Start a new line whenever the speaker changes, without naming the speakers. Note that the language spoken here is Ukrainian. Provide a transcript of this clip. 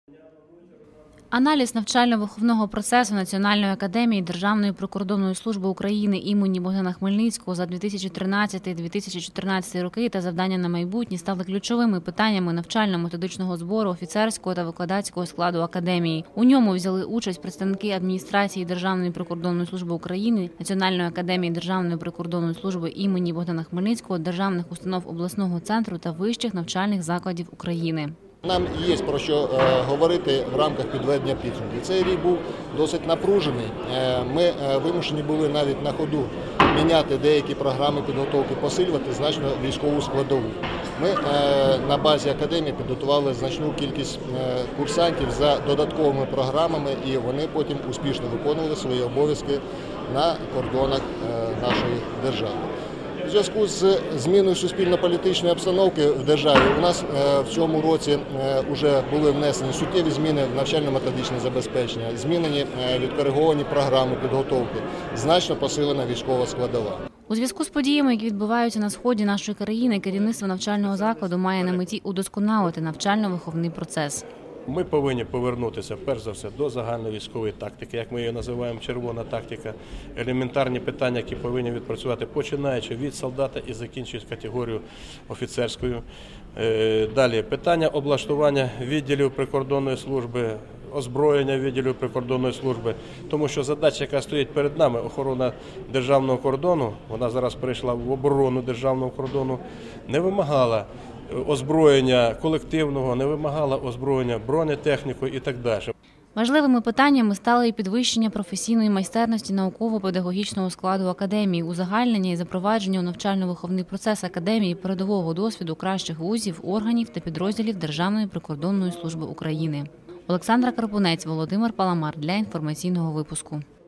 Аналіз навчально-виховного процесу Національної академії Державної прикордонної служби України імені Богдана Хмельницького за 2013-2014 роки та завдання на майбутнє стали ключовими питаннями навчально-методичного збору офіцерського та викладацького складу академії. У ньому взяли участь представники адміністрації Державної прикордонної служби України, Національної академії Державної прикордонної служби імені Богдана Хмельницького, державних установ обласного центру та вищих навчальних закладів України.
Нам є про що говорити в рамках підведення підсумків. Цей рік був досить напружений. Ми вимушені були навіть на ходу міняти деякі програми підготовки, посилювати значно військову складову. Ми на базі академії підготували значну кількість курсантів за додатковими програмами, і вони потім успішно виконували свої обов'язки на кордонах нашої держави. У зв'язку з зміною суспільно-політичної обстановки в державі у нас в цьому році вже були внесені суттєві зміни в навчально-методичне забезпечення, змінені відкориговані програми підготовки, значно посилена військова складова.
У зв'язку з подіями, які відбуваються на сході нашої країни, керівництво навчального закладу має на меті удосконалити навчально-виховний процес.
Ми повинні повернутися, перш за все, до загальновійськової тактики, як ми її називаємо, червона тактика. Елементарні питання, які повинні відпрацювати, починаючи від солдата і закінчуючи категорію офіцерською. Далі питання облаштування відділів прикордонної служби, озброєння відділів прикордонної служби, тому що задача, яка стоїть перед нами, охорона державного кордону, вона зараз перейшла в оборону державного кордону, не вимагала озброєння колективного, не вимагала озброєння бронетехнікою і так далі.
Важливими питаннями стали і підвищення професійної майстерності науково-педагогічного складу академії, узагальнення і запровадження у навчально-виховний процес академії передового досвіду кращих вузів, органів та підрозділів Державної прикордонної служби України. Олександра Карпунець, Володимир Паламар для інформаційного випуску.